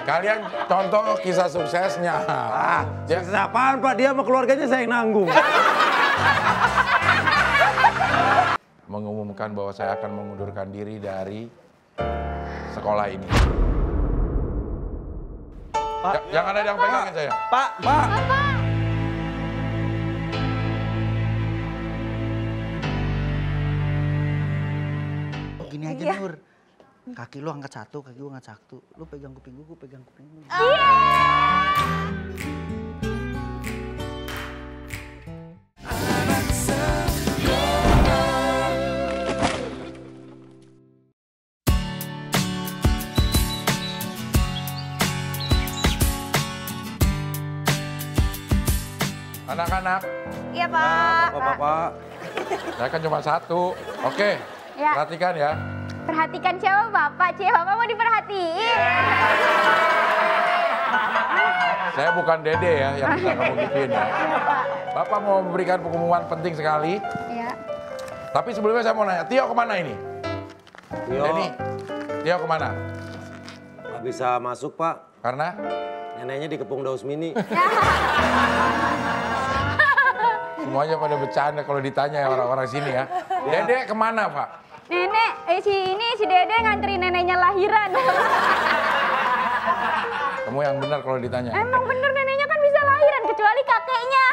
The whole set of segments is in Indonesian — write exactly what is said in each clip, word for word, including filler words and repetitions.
Kalian contoh kisah suksesnya. Ah, sukses apaan Pak? Dia sama keluarganya saya yang nanggung. Mengumumkan bahwa saya akan mengundurkan diri dari sekolah ini. Pak, Ja- jangan ada yang pegangin saya. Pak, Pak. Gini aja Iya. Nur, kaki lu angkat satu, kaki gua angkat satu. Lu pegang kuping gua, gua pegang kuping lu. Anak-anak, Iya, Pak. Bapak-bapak. saya kan cuma satu. Oke, Ya. perhatikan ya. Perhatikan siapa Bapak? Cie, Bapak mau diperhatiin. Saya bukan Dede ya yang bisa kamu gituin ya. Bapak mau memberikan pengumuman penting sekali. Iya. Tapi sebelumnya saya mau nanya, Tio kemana ini? Tio, Denny, Tio kemana? nggak bisa masuk Pak. Karena Neneknya dikepung Daus Mini. semuanya pada bercanda kalau ditanya ya orang-orang sini ya. Dede kemana Pak? Nenek, eh si ini si Dede ngantri neneknya lahiran. Kamu yang benar kalau ditanya. Emang bener neneknya kan bisa lahiran kecuali kakeknya.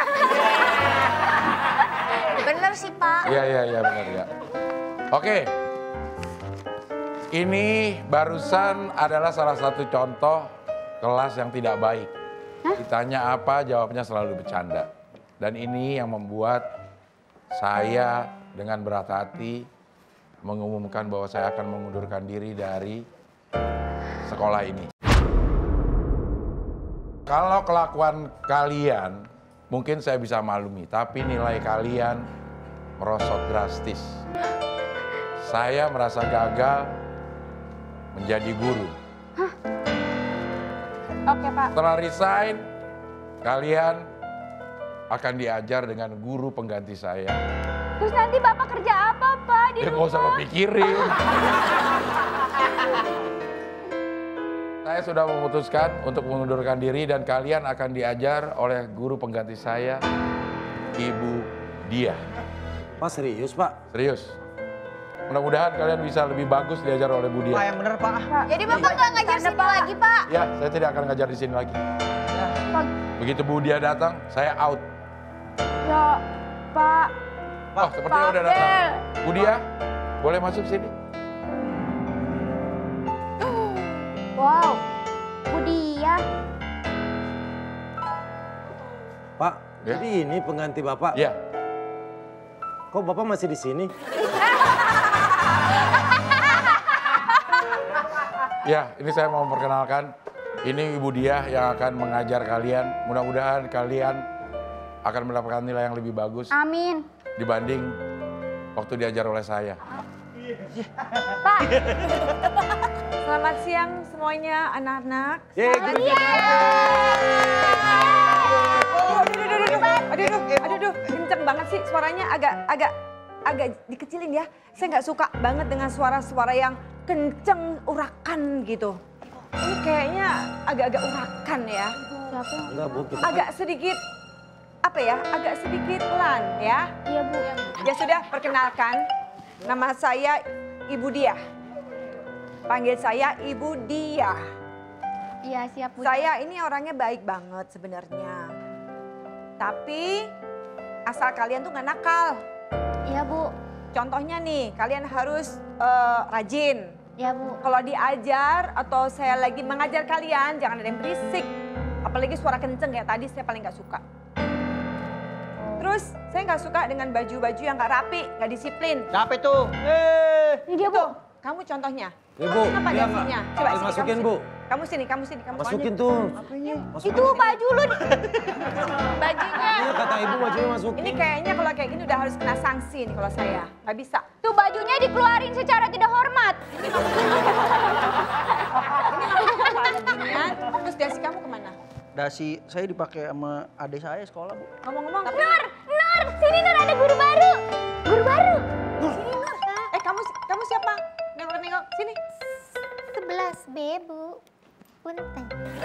Bener sih Pak. Iya, iya, iya benar ya. Oke. Ini barusan adalah salah satu contoh kelas yang tidak baik. Ditanya apa, jawabnya selalu bercanda. Dan ini yang membuat saya dengan berat hati mengumumkan bahwa saya akan mengundurkan diri dari sekolah ini. Kalau kelakuan kalian, mungkin saya bisa maklumi, tapi nilai kalian merosot drastis. Saya merasa gagal menjadi guru. Oke Pak. Setelah resign, kalian akan diajar dengan guru pengganti saya. Terus nanti Bapak kerja apa Pak di Ya nggak rumah? usah lo pikirin. Saya sudah memutuskan untuk mengundurkan diri dan kalian akan diajar oleh guru pengganti saya, Ibu Dia. Pak serius Pak? Serius. Mudah-mudahan kalian bisa lebih bagus diajar oleh Bu Dia. Pak yang bener Pak. Jadi Bapak nggak ngajar sini lagi Pak? Ya, saya tidak akan ngajar di sini lagi. Pak. Begitu Bu Dia datang, saya out. Ya Pak. Oh, sepertinya Pak udah datang. Abdel. Bu Dia, boleh masuk sini? Wow. Bu Dia. Pak, Ya. jadi ini pengganti Bapak. Ya, Kok Bapak masih di sini? ya, ini saya mau memperkenalkan. Ini Ibu Dia yang akan mengajar kalian. Mudah-mudahan kalian akan mendapatkan nilai yang lebih bagus Amin. dibanding waktu diajar oleh saya. Pak. Selamat siang semuanya anak-anak. Yeay, guru Aduh, aduh, aduh, aduh, aduh, aduh, aduh, kenceng banget sih suaranya agak agak agak dikecilin ya. Saya nggak suka banget dengan suara-suara yang kenceng urakan gitu. Ini kayaknya agak-agak urakan ya. Enggak Bu, kita Agak sedikit apa ya? Agak sedikit pelan ya. Iya Bu. Ya sudah, perkenalkan. Nama saya Ibu Dia. Panggil saya Ibu Dia. Iya siap Bu. Saya ini orangnya baik banget sebenarnya. Tapi asal kalian tuh nggak nakal. Iya Bu. Contohnya nih, kalian harus eh, rajin. Iya Bu. Kalau diajar atau saya lagi mengajar kalian, jangan ada yang berisik. Apalagi suara kenceng kayak tadi, saya paling nggak suka. Terus saya nggak suka dengan baju-baju yang nggak rapi, nggak disiplin. Siapa itu? Eh, Ini dia Bu. kamu contohnya. Ya Bu, Kamu apa dia dasinya? nggak- Coba harus sini, masukin, kamu Bu. sini. Kamu sini, kamu sini, kamu masukin lanjut. tuh. Itu baju lu. Bajunya. Iya kata Ibu bajunya masukin. Ini kayaknya kalau kayak gini udah harus kena sanksi nih kalau saya. Nggak bisa. Tuh bajunya dikeluarin secara tidak hormat. Ginian. Terus dasi kamu kemana? Dasi saya dipakai sama adik saya sekolah Bu. Ngomong-ngomong. Nur, Nur, sini Nur ada guru baru. Guru baru. Sini Nur. Eh kamu kamu siapa? Nengok-nengok sini. sebelas B Bu. punten.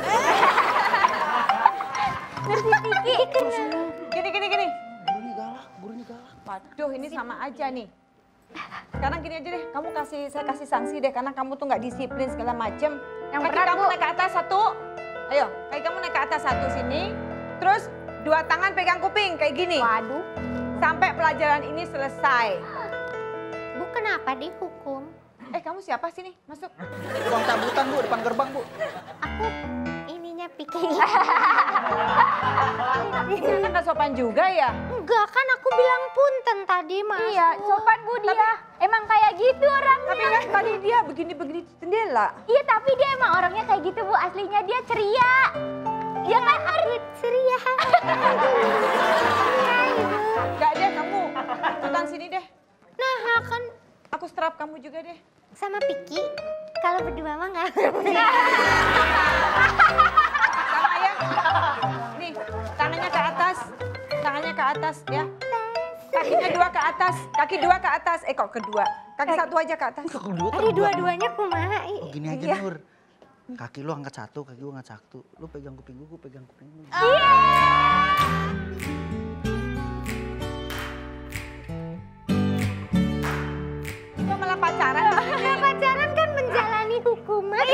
Ngerti dikit. Gini, gini, gini. Gurunya galak, gurunya galak. Waduh, ini sama aja nih. Sekarang gini aja deh, kamu kasih saya kasih sanksi deh karena kamu tuh nggak disiplin segala macem. Yang Kaki berat, kamu Bu. naik ke atas satu. Ayo, kaki kamu naik ke atas satu sini. Terus dua tangan pegang kuping kayak gini. Waduh, Sampai pelajaran ini selesai. Bu kenapa dihukum? Eh, kamu siapa sih nih? Masuk. Ruang cabutan bu, depan gerbang bu. Aku ininya pikir. Kan nggak sopan juga ya? Enggak kan aku bilang punten tadi mas. Iya, sopan Bu dia. Emang kayak gitu orangnya. Tapi kan tadi dia begini-begini di jendela. Iya, tapi dia emang orangnya kayak gitu Bu. Aslinya dia ceria. Dia kan Arit ceria. Gak deh, kamu ikutan sini deh. Nah kan Aku strap kamu juga deh. sama Piki kalau berdua mah nggak. Sama ya. Nih, tangannya ke atas. Tangannya ke atas ya. Kakinya dua ke atas. Kaki dua ke atas. Eh kok kedua? Kaki satu aja ke atas. Kok kedua Ada dua-duanya kumaha. Oh gini aja Iya. Nur. Kaki lu angkat satu, kaki gua angkat satu. Lu pegang kuping gua, gua pegang kuping lu. Kok malah pacaran? Nah, pacaran kan menjalani hukuman.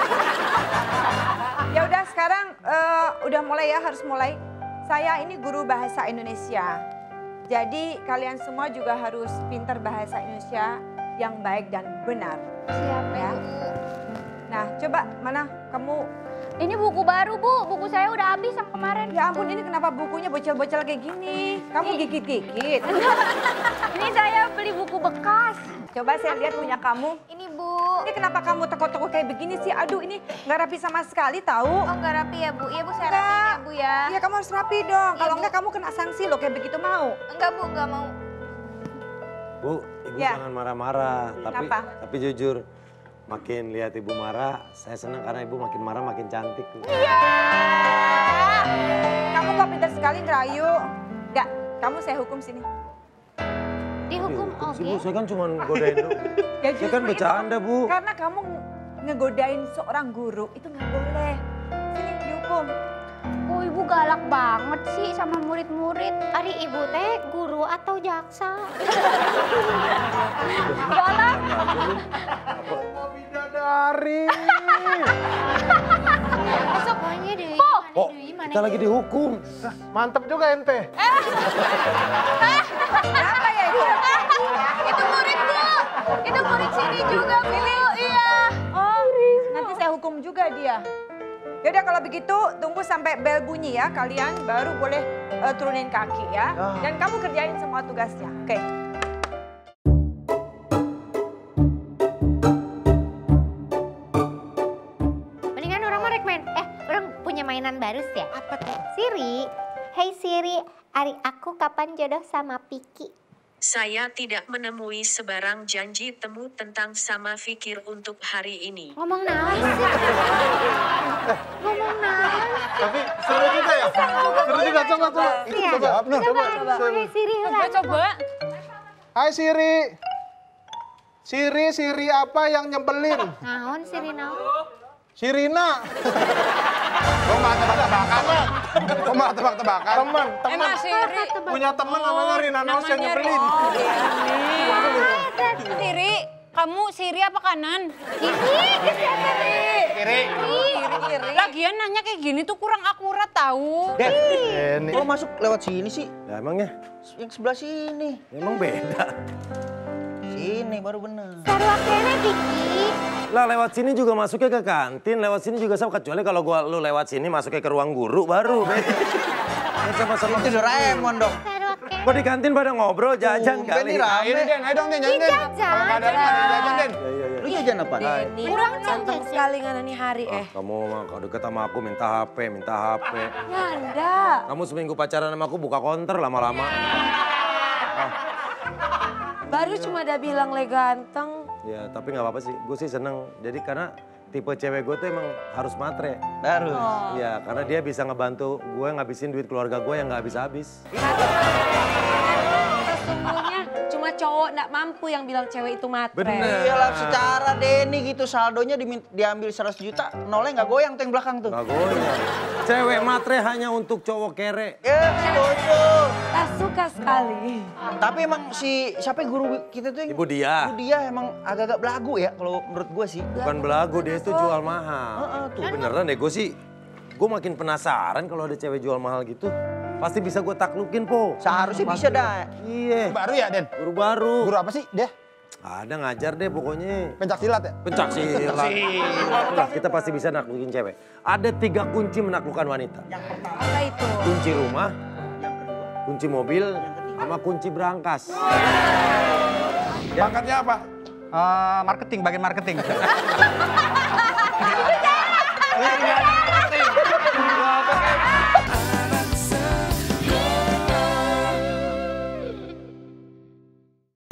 Ya udah sekarang eh, udah mulai ya, harus mulai. Saya ini guru bahasa Indonesia. Jadi kalian semua juga harus pintar bahasa Indonesia yang baik dan benar. Siap Ya. Nah, coba mana kamu? Ini buku baru Bu. Buku saya udah habis yang kemarin. Ya ampun, ini kenapa bukunya bocel-bocel kayak gini? Kamu gigit-gigit. Ini saya beli buku bekas. Coba saya lihat punya kamu. Ini Bu. Ini kenapa kamu teko-teko kayak begini sih? Aduh, ini nggak rapi sama sekali tahu. Oh nggak rapi ya Bu? Iya Bu, saya Enggak. rapiin ya Bu ya. Iya, kamu harus rapi dong. Kalau Bu. enggak kamu kena sanksi loh kayak begitu mau. Enggak Bu, enggak mau. Bu, ibu Ya. jangan marah-marah. Tapi Kenapa? tapi jujur, makin lihat ibu marah, saya senang karena ibu makin marah makin cantik. Bu. Kamu kok pintar sekali ngerayu. Enggak, kamu saya hukum sini. Dihukum Dihukum sih, oke. Bu, saya kan cuma godain doang. Ya Saya kan justru bercanda, itu. Bu. Karena kamu ngegodain seorang guru itu nggak boleh. Sini dihukum. Oh Ibu galak banget sih sama murid-murid. Ari ibu teh guru atau jaksa? Galak. Bidadari. Pokoknya Dewi, Oh. mana Oh, Dewi, mana kita lagi dihukum. Mantep juga ente. Apa ya itu? Itu muridku. Itu murid sini juga Bu. Iya. Oh, nanti saya hukum juga dia. Yaudah kalau begitu tunggu sampai bel bunyi ya kalian baru boleh eh, turunin kaki ya. Ah. Dan kamu kerjain semua tugasnya. Oke. Mendingan orang mau rek main. Eh, orang punya mainan baru sih ya. Apa tuh? Siri, hey Siri, Ari aku kapan jodoh sama Piki? Saya tidak menemui sebarang janji temu tentang sama Fikir untuk hari ini. Ngomong naon sih? Ngomong naon? Tapi seru juga ya. Seru juga, coba coba. Itu Iya. coba. Nur, Coba, coba. hey Siri, lah. Coba. Hai Siri. Siri, Siri apa yang nyebelin? Naon Siri naon? Sirina. Kok malah tebak-tebakan? Kok malah tebak-tebakan? Teman, teman. Siri. Punya teman namanya Rina Naus yang nyebelin. Siri, kamu Siri apa kanan? Kiri. Lagian nanya kayak gini tuh kurang akurat tahu. Ini. Kok masuk lewat sini sih? Ya emangnya, Yang sebelah sini. emang beda. Sini baru bener. Sarwa kene Piki. Lah lewat sini juga masuknya ke kantin, lewat sini juga sama. Kecuali kalau gua lu lewat sini masuknya ke ruang guru baru. Beda. Kan sama-sama. Itu Doraemon dong. Sarwa kene. Kok di kantin pada ngobrol jajan Tumben kali. nih, Ra. Ayo Den, ayo dong Den, jangan Den. Jajan. Kalau nggak ada nggak ada jajan Den. Ya, ya, ya. Lu jajan apa? Kurang cantik sekali. Ah, kamu mah kalau deket sama aku minta H P, minta H P. Nyanda. Kamu seminggu pacaran sama aku buka konter lama-lama. Baru cuma ada bilang le ganteng. Ya tapi nggak apa-apa sih, gue sih seneng. Jadi karena tipe cewek gue tuh emang harus matre. Harus. Iya, karena dia bisa ngebantu gue ngabisin duit keluarga gue yang nggak habis-habis. Sesungguhnya cuma cowok cowok nggak mampu yang bilang cewek itu matre. Bener. Iyalah secara Denny gitu saldonya dimin- diambil seratus juta, nolnya nggak goyang tuh yang belakang tuh. Gak goyang. Cewek matre hanya untuk cowok kere. Ya, setuju. Tak suka sekali. Tapi emang si siapa guru kita tuh yang Ibu Dia. Ibu Dia emang agak-agak belagu ya kalau menurut gua sih. Bukan belagu, dia itu jual mahal. Heeh, tuh. Beneran deh, gue sih, gue makin penasaran kalau ada cewek jual mahal gitu. Pasti bisa gue taklukin, Po. Seharusnya bisa dah. Iya. Baru ya, Den? Guru baru. Guru apa sih dia? Ada ngajar deh pokoknya. Pencak silat ya? Pencak silat. Nah, kita pasti bisa naklukin cewek. Ada tiga kunci menaklukkan wanita. Apa itu? Kunci rumah, kunci mobil, sama kunci berangkas. Pangkatnya apa? Eh, marketing, bagian marketing. Ini